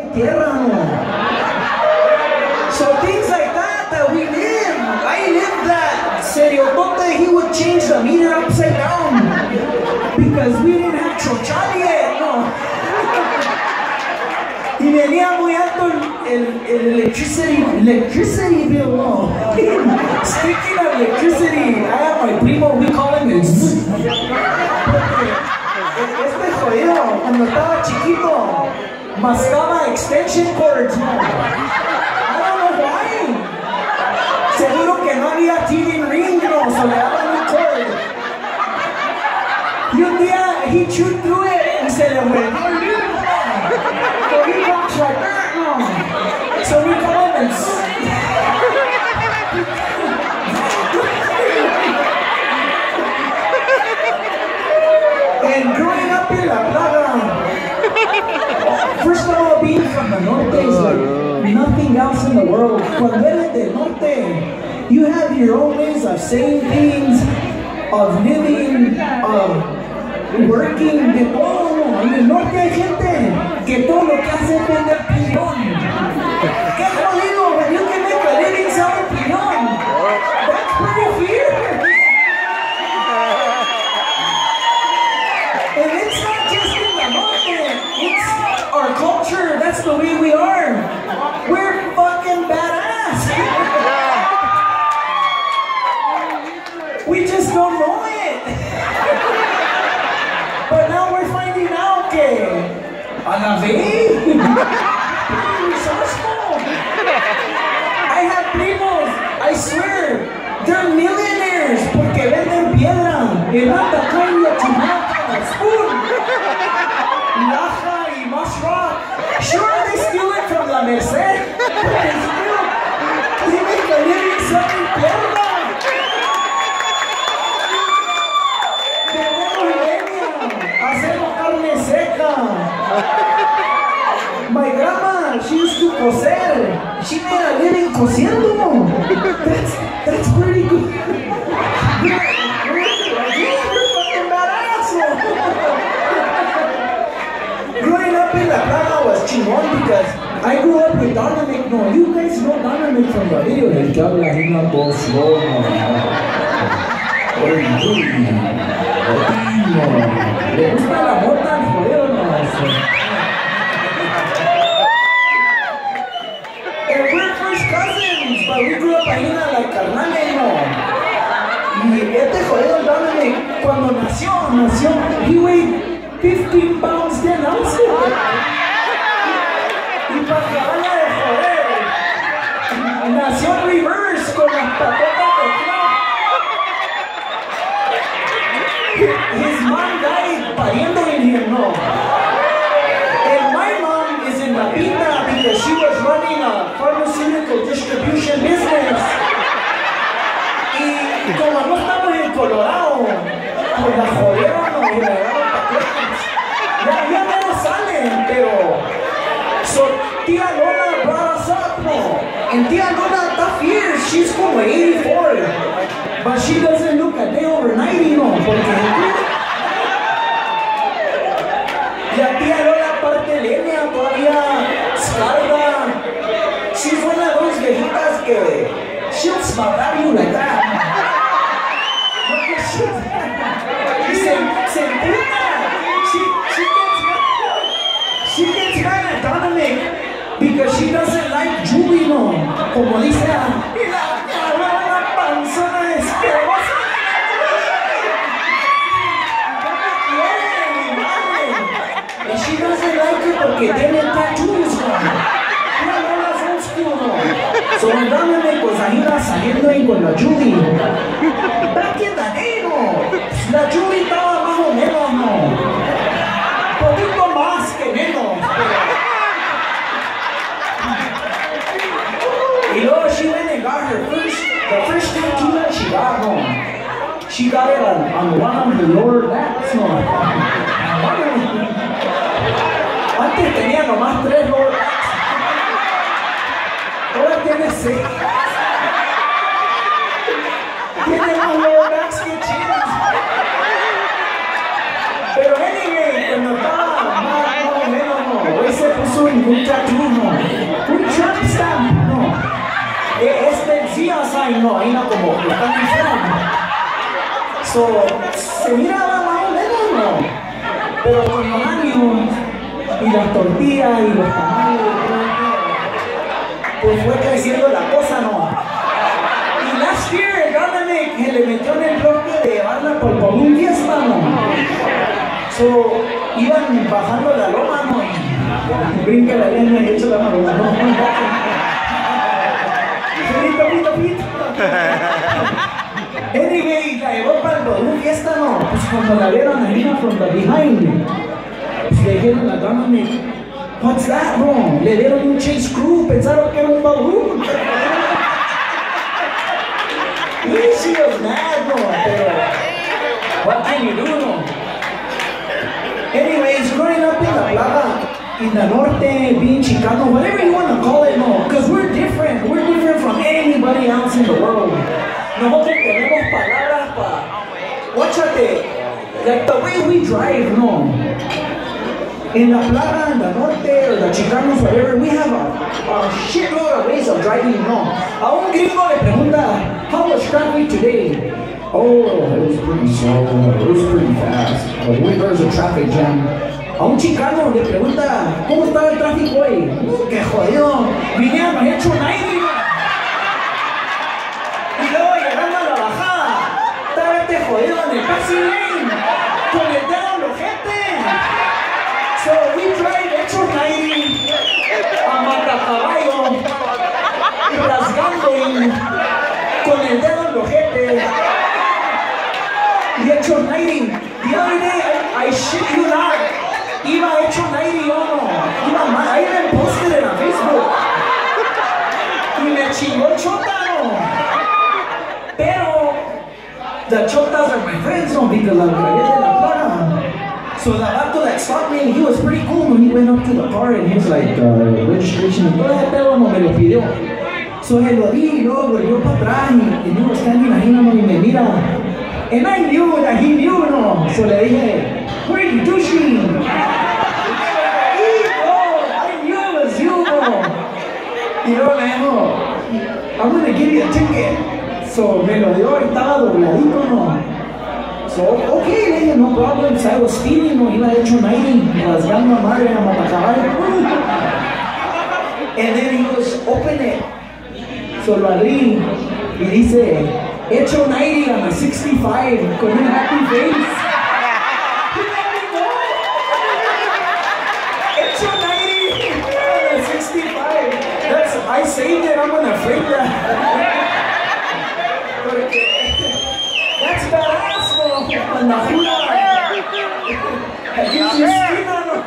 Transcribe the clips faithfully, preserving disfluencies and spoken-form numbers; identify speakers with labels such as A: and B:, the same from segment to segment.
A: en tierra, no. So things like that that we live, I lived that. Seriotote, he would change the meter upside down because we didn't have chochal yet, no. Y venía muy alto el, el electricity, electricity bill, no. Speaking of electricity, I have my primo, we call him el zzz. Este jodido, cuando estaba chiquito, mascaba extension cords, no. I don't know why. Seguro que no había teething ring, no, so le daban un cord. Y un día, he chewed through it y se le volvió el dedo. So he walks like that, no. So we call him el zzz. And growing up in La Plaga, first of all, being from the norte is like nothing else in the world. Cuando eres del norte, you have your own ways of saying things, of living, of working, de todo. En el norte hay gente que todo lo que hace es vender pilón. ¡Qué jodido! When you can make a living selling pilón, that's pretty weird. And it's not just in the norte, it's our culture, that's the way we are. We're fucking badass. We just don't know it. But now we're finding out que a la vez, resourceful. I have primos, I swear, they're millionaires porque venden piedra, helada, caña, chimata, spoon, laja y más rock. Sure, they steal it from La Merced, but they still, they make a living selling piedra. Vendemos leña, hacemos carne seca. My grandma, she used to coser. She made a living cosiendo. That's, that's pretty good. Growing up in La Plaga was chingón because I grew up with Dominic. No, you guys know Dominic from the video. El que habla una voz slow. Oye, le gusta la mota al jodido, no. And we're first cousins, but we grew up ahí en la carnales, no. Y este jodido Dominic, cuando nació, nació, he weighed fifteen pounds, ten ounces. Y para acabarla de joder, nació en reverse con las patotas de Trump. His mom died pariendo en him, no. And my mom is in La Pinta because she was running a pharmaceutical distribution business. Y como no estamos en Colorado, pues la jodieron, no, y le dieron paquetes. Ya, ya no salen, pero so tía Lola brought us up, no. And tía Lola está fierce, she's como eighty-four, but she doesn't look a day over ninety, no, porque la tía Lola parte leña, todavía escarga. She's one of those viejitas que she'll smack you like that. Y se, se emputa. She, she gets mad. She gets mad at Dominic because she doesn't like Julie, no. Como dice, y la cabrona panzona asquerosa. And she doesn't like it porque tiene tattoos, no. No, no las old school, no. So when Dominic was ahí saliendo ahí con la Julie, back in the day, no. La Julie estaba más o menos, no. Poquito más que menos. Y luego she went and got her first, the first tattoo that she got, no. She got it on, on one of the lower backs, no. Antes tenía nomás tres lower backs. Ahora tiene seis. Tiene más lower backs que chins. Pero anyway, cuando estaba más o menos, no, güey se puso puso ningún tattoo, no. Un Trump stamp, no. Eh, Este sí así, no, ahí no como que está diciendo. So, se miraba más o menos, no. Pero con los años y las tortillas y los tamales, pues fue creciendo la cosa, no. Y last year el government que le metió en el bloque de llevarla por, por un fiesta, no. So, iban bajando la loma, no. Y brinca la lengua y echa la mano, no. Pito, pito, pito. Anyway, la llevó para el por un fiesta, no. Pues cuando la vieron ahí from the behind, pues le dijeron a la government, what's that, bro? Le dieron un chase crew, pensaron que era un balloon. Y she was mad, no, pero what can you do, no? Anyways, growing up in La Plaga, in the norte, being Chicano, whatever you want to call it, no, because we're different. We're different from anybody else in the world. Nosotros tenemos palabras para, watchate, like the way we drive, no. In La Plaga, in the norte, or the Chicanos, whatever, we have a, a shitload of ways of driving, no. A un gringo le pregunta, how was traffic today? Oh, it was pretty slow, it was pretty fast, but when there's a traffic jam. A un chicano le pregunta, ¿cómo estaba el tráfico hoy? Uh, ¡qué jodido! Vinieron hecho un aire. Y luego llegando a la bajada, estaba este jodido en el taxi lane, con el dedo en el ojete. So we drive hecho un aire, a matacaballo, rasgando con el dedo en el ojete. Y hecho un aire. The other day, I, I shit you not. Iba hecho ninety uno, iba más, ahí me posted en la Facebook y me chingó el chota, no. Pero the chotas are my friends, no, because la mujer de La Plaga. So the vato that stopped me, he was pretty cool when he went up to the car and he was like, uh, registration, y todo ese pedo no me lo pidió. So se lo di y luego volvió para atrás y, y yo estaba imaginando y me mira. And I knew that he knew, no. So le dije, where are you douching? Y luego me dijo, I'm gonna give you a ticket. So me lo dio y estaba dobladito, no. So, okay, le dije, no problem. So I was speeding, no, iba hecho ninety, rasgando a madre a matacaballo. And then he goes, open it. So lo abrí y dice, hecho ninety on a sixty-five con un happy face. I saved it, I'm gonna freak that. That's badass, no. En la jura. Gives you skin, no.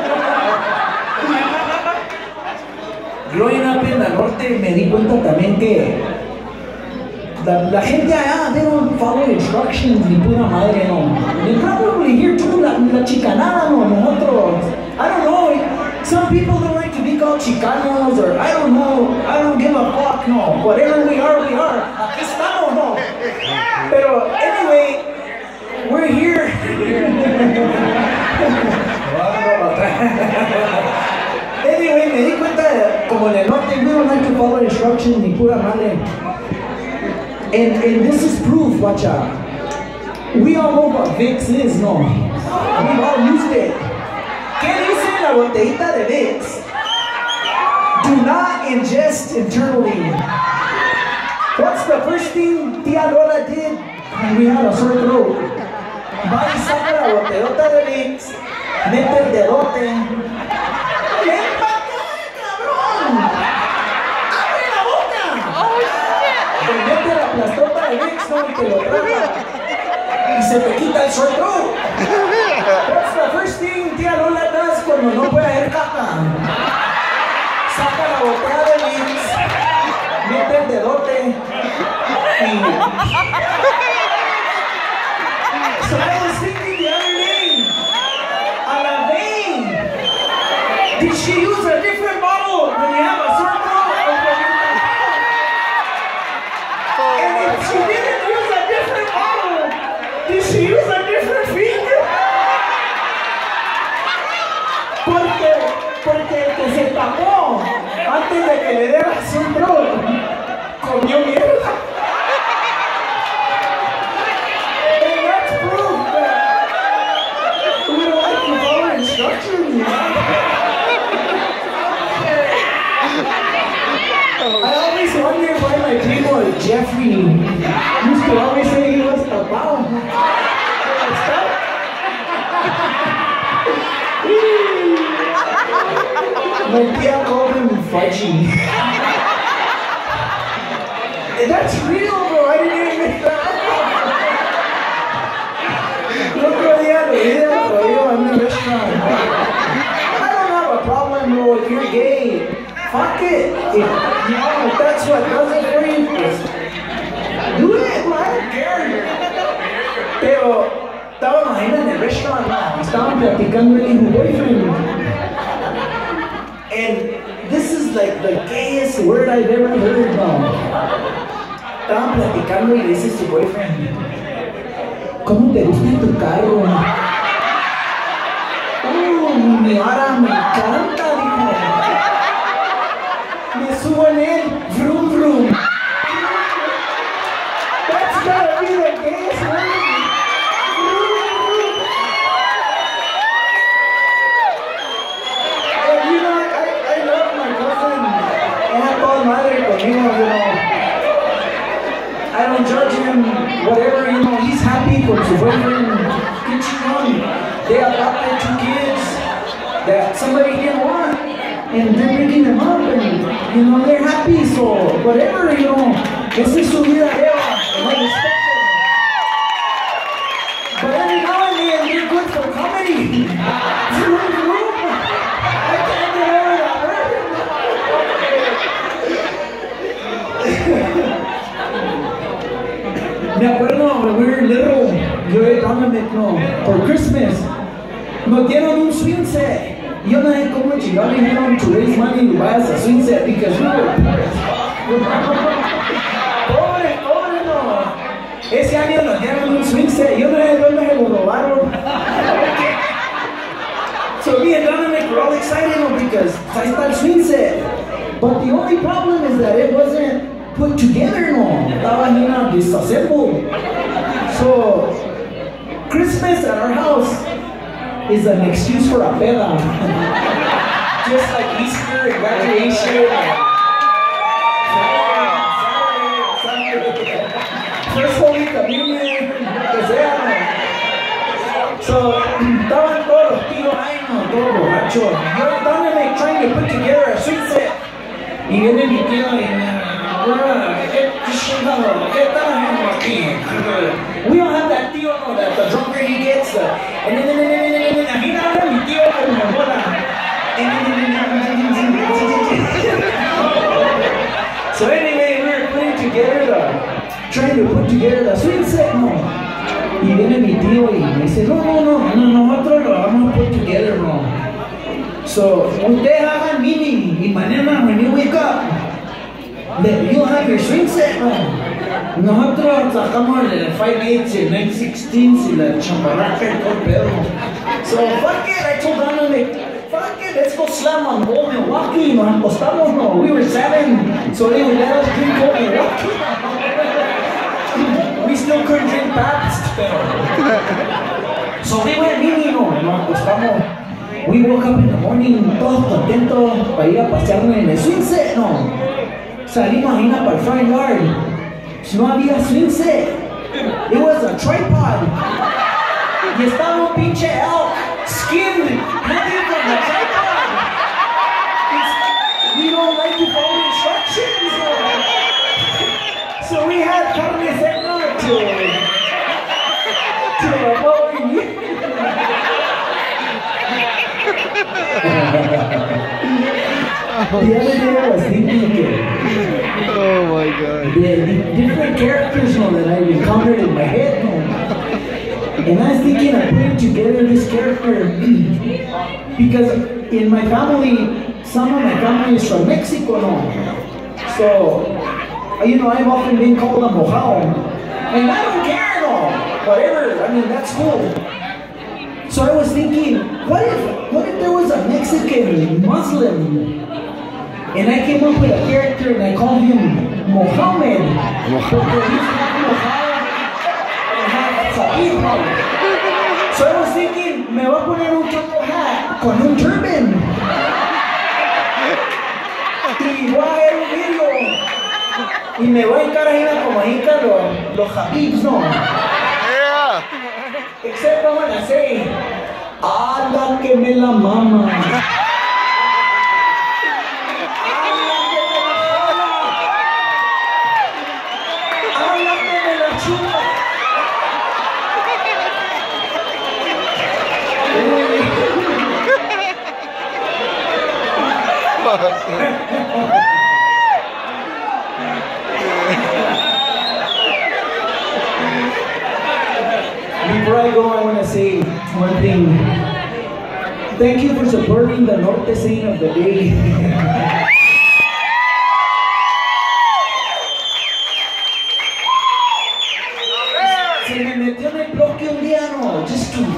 A: Growing up in the norte, me di cuenta también que la, la gente allá, they don't follow instructions ni pura madre, no. They probably here too, la, la chicanada, no, nosotros. I don't know. Some people don't like to be called Chicanos, or I don't know, I don't give a fuck, no. Whatever we are, we are. Aquí estamos, no. Pero, anyway, we're here. Anyway, me di cuenta, como en el norte, we don't like to follow instructions, ni pura madre. And, and this is proof, watch out. We all know what Vicks is, no. We've all used it. ¿Qué dice la botellita de Vicks? Do not ingest internally. What's the first thing Tia Lola did when we had a sore throat? Va y saca la botellota de Vicks, mete el dedote. ¡Ven pa' acá, cabrón! ¡Abre la boca! ¡Oh, shit! Te mete la plastota de Vicks, no, y te lo traga. Y se te quita el sore throat. What's the first thing Tia Lola does cuando no puede hacer caca? Saca la botella de Vicks, mete el dedote y... So I was thinking the other day, a la vein, did she use a different bottle when you have a sore throat? And if she didn't use a different bottle, did she use a different finger? Porque, porque el que de veras un bro comió mierda. And that's proof that we don't like to follow instructions, you know? I always wonder why my primo Jeffrey used to always say he was tapao. My tia called him Fudgy. And that's real, bro. I didn't even make that up. El otro día le dije a Rodrigo en the restaurant. I don't have a problem, bro. If you're gay, fuck it. If, you know, if that's what does it for you, pues, do it, bro. I don't care. Pero estábamos ahí en el restaurant, estaban platicando él y su boyfriend. And this is like the gayest word I've ever heard about. Estaban platicando y dice su boyfriend, ¿cómo te gusta tu carro? Oh, mi vara me encanta, dijo. Me subo en él, vroom vroom. That's gotta be the gayest word. You know, I don't judge him, whatever, you know, he's happy for his boyfriend, get you on. They adopted two kids that somebody didn't want, and they're bringing them up, and, you know, they're happy, so whatever, you know, esa es su vida, and I respect them. But every now and then, they're good for comedy. Me acuerdo when we were little, yo y Dominic, no, for Christmas, nos dieron un swing set. Yo no sé cómo chingados vinieron to raise money to buy us a swing set because we were poor as fuck. Pobre, pobre, no. Ese año nos dieron un swing set. Yo no sé dónde se lo robaron. So me and Dominic were all excited, no, because ahí está el swing set. But the only problem is that it wasn't put together, no. Estaba una disassembled. So, Christmas at our house is an excuse for a peda. Just like Easter and graduation. Saturday, First Holy Communion, que sea, no. So, estaban todos los tíos ahí, no, todos borrachos. Yo estaba trying to put together a sweet set. Y viene mi tío y me we don't have that tío, no, that the drunker he gets, uh, and then, and then, and then, and then, he not mi tío con mi bola. So anyway, we were putting together the, trying to put together the swing set, no. Y viene mi tío y me dice, no, no, no, no, nosotros lo vamos a put together, no. So, ustedes hagan meeting y mañana when you wake up, that you have your swing set, no. Nosotros sacamos el five eights y el nine sixteens y la champaraca y todo el pedo. So, fuck it, I told Dominic, fuck it, let's go slam on Old Milwaukee. Nos apostamos, no. We were seven, so they would let us drink Old Milwaukee. We still couldn't drink Pabst, pero. So we went meeting, no, nos apostamos. We woke up in the morning, todos contentos para ir a pasearnos en el swing set, no. Salimos ahí para el front yard. No había swing set. It was a tripod. Y estaba un pinche elk skinned hanging from the tripod. It's, we don't like to follow instructions. So we had carne seca to, to the following year. The other day I was thinking again.
B: Oh my god.
A: The different characters, you know, that I encountered in my head, you know. And I was thinking of putting together this character because in my family, some of my family is from Mexico, no. So, you know, I've often been called a mojao. And I don't care, no. Whatever, I mean, that's cool. So I was thinking, what if, what if there was a Mexican Muslim And I came up with a character and I called him Mohammed. Porque he's half Mohammed and half Sabir. So I was thinking, me voy a poner un cholo hat con un turban. Y voy a ver un video. Y me voy a encarar como hincan los, los Habibs, ¿no?
B: Yeah.
A: Except I'm gonna say, ala que me la mama. Ala que me la jala. Ala que me la chupa. Before I go, I want to say one thing. Thank you for supporting the Norte Saint of the day. Se me metió en el bloque un día, no, just to...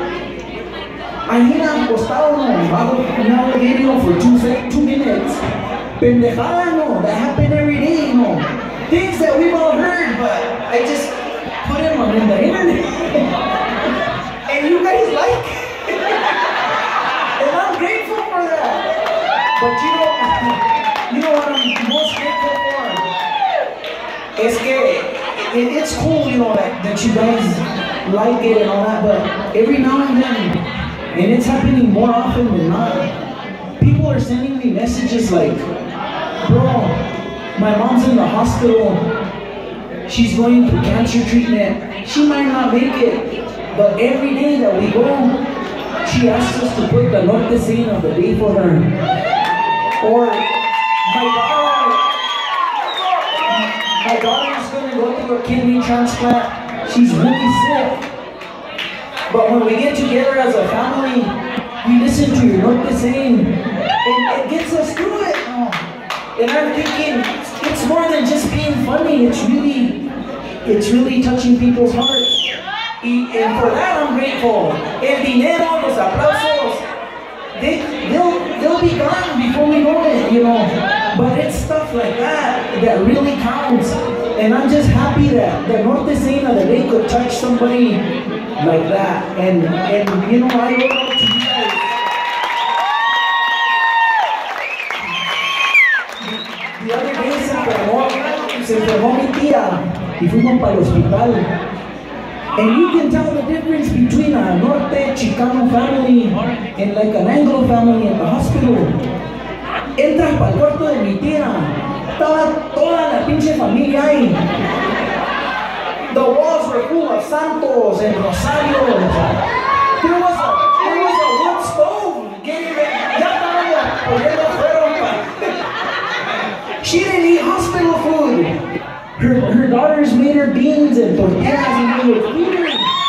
A: Ahí acostado, no, hago un video for two, two minutes. Pendejada, no, that happen every day, no. Things that we've all heard, but I just put them on the internet. And you guys like it. And I'm grateful for that. But you know, you know what I'm most grateful for? Es que it, it's cool, you know, that, that you guys like it and all that, but every now and then, and it's happening more often than not, people are sending me messages like, bro, my mom's in the hospital, she's going through cancer treatment, she might not make it, but every day that we go, she asks us to put the Norte Saint of the day for her. Or, my daughter, my daughter's going to go through a kidney transplant, she's really sick. But when we get together as a family, we listen to your Norte Saint, and it gets us through it. And I'm thinking, it's more than just being funny. It's really, it's really touching people's hearts. Y, and for that, I'm grateful. El dinero, los aplausos, they, they'll, they'll be gone before we know it, you know. But it's stuff like that that really counts. And I'm just happy that the Norte Saint of the day could touch somebody like that. And, and you know, I owe it all to you guys. The other day se enfermó, se enfermó mi tía y fuimos para el hospital. And you can tell the difference between a Norte Chicano family and like an Anglo family at the hospital. Entras para el cuarto de mi tía, estaba toda la pinche familia ahí. The walls were full of santos and rosarios. There was a, there was a wood stove getting ready. Ya estaban poniendo fuego. She didn't eat hospital food. Her, her daughters made her beans and tortillas and they would feed her.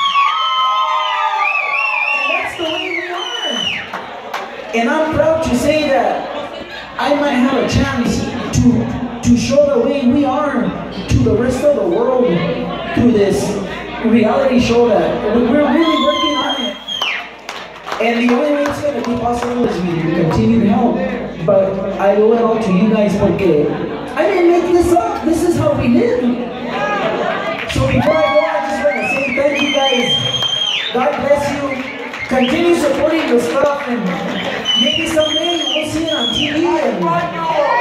A: And that's the way we are. And I'm proud to say that I might have a chance to, to show the way we are to the rest of the world through this reality show that we're really working on it. And the only way it's going to be possible is we continue to help. But I owe it all to you guys porque I didn't make this up. This is how we live. So before I go, I just want to say thank you guys. God bless you. Continue supporting the stuff and maybe someday we'll see it on T V and it'll be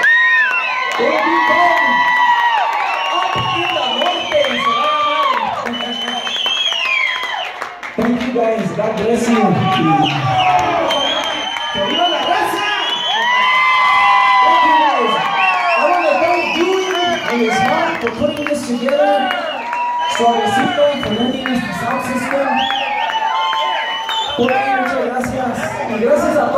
A: called Up in the Norte. Thank you guys. God bless you. And it's not for putting this together. Suavecito, for lending us the sound system. Muchas gracias. Y gracias a todos.